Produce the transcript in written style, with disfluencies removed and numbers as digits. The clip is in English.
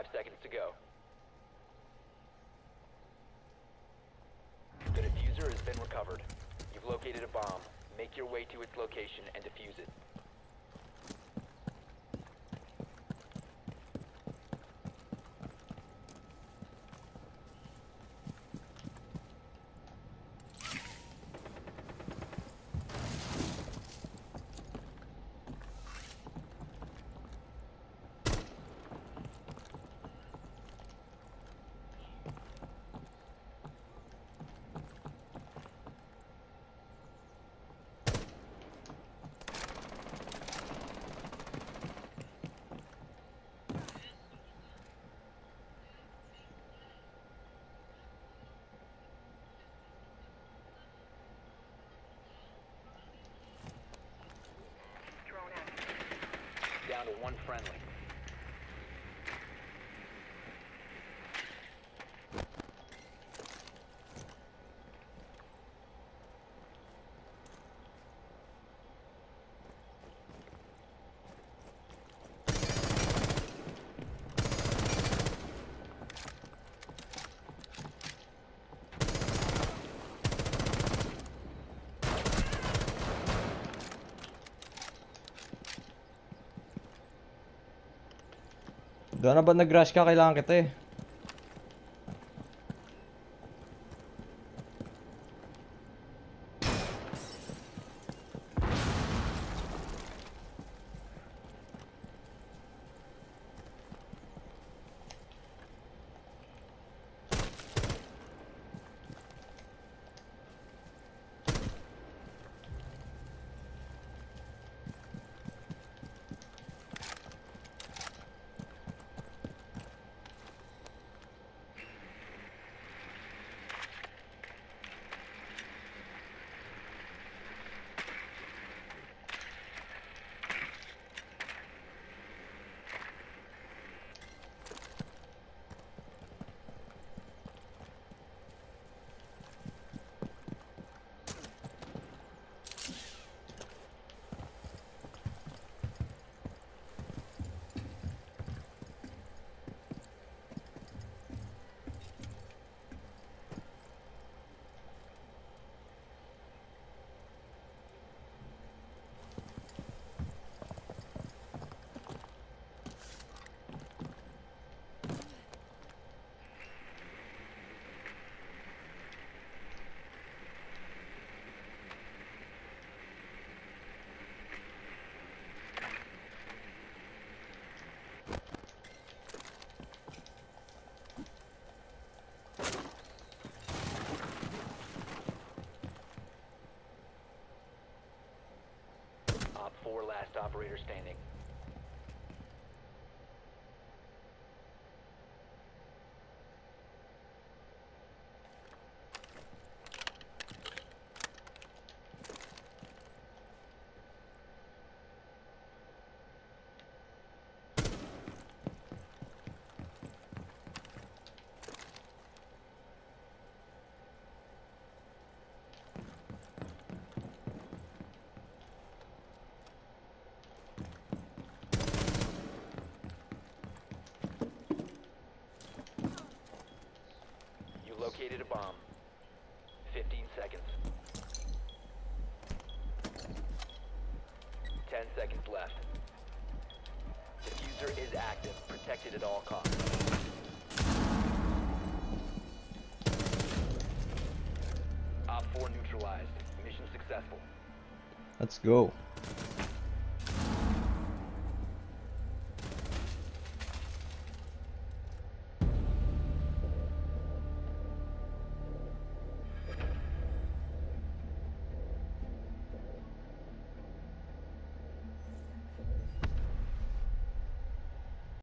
5 seconds to go. The diffuser has been recovered. You've located a bomb. Make your way to its location and defuse it. Down to one friendly. Doon na ba nag-rush ka? Kailangan kita eh. Op 4, last operator standing. Located a bomb. 15 seconds. 10 seconds left. Diffuser is active. Protected at all costs. Op 4 neutralized. Mission successful. Let's go.